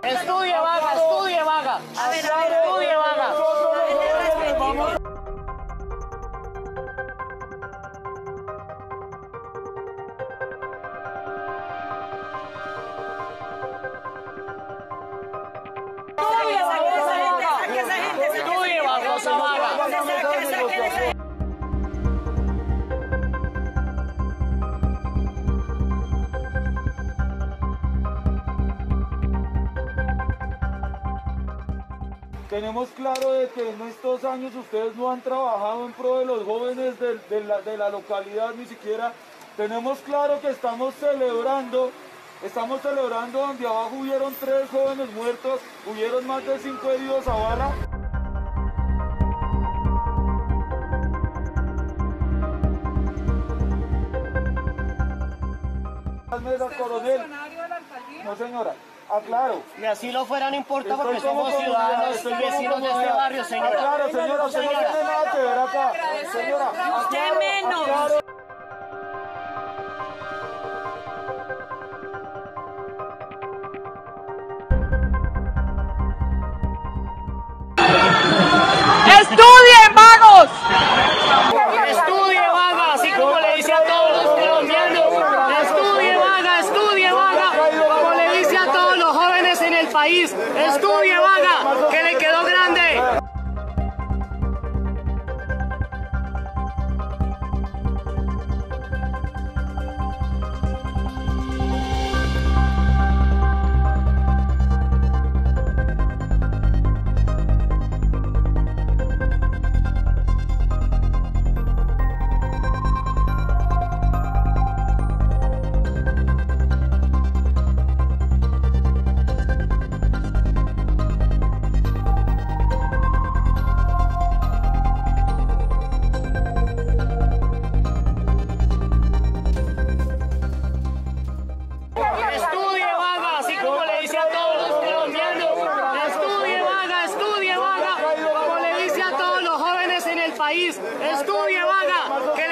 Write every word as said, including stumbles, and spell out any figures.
Estudie, vaga, estudie, vaga. A ver, a ver, Estudie, vaga. Estudie, babosa vaga. Tenemos claro de que en estos años ustedes no han trabajado en pro de los jóvenes de, de, la, de la localidad, ni siquiera. Tenemos claro que estamos celebrando, estamos celebrando donde abajo hubieron tres jóvenes muertos, hubieron más de cinco heridos a bala. Coronel. No, señora. Aclaro. Y así lo fuera, no importa, Estoy porque como somos comunidad, ciudadanos estoy y como vecinos de este comunidad. barrio, señora. Aclaro, señora, usted no tiene nada que ver acá. Señora, Usted aclaro, menos. aclaro. ¡Estudien, vagos! Estudie, vaga, así como le dice a todos los colombianos. Estudie, vaga, estudie, vaga, como le dice a todos los jóvenes en el país. Estudie, vaga, que le quedó grande. Estudie, vaga, así como le dice a todos los colombianos. Estudie, vaga, estudie, vaga, como le dice a todos los jóvenes en el país. Estudie, vaga, que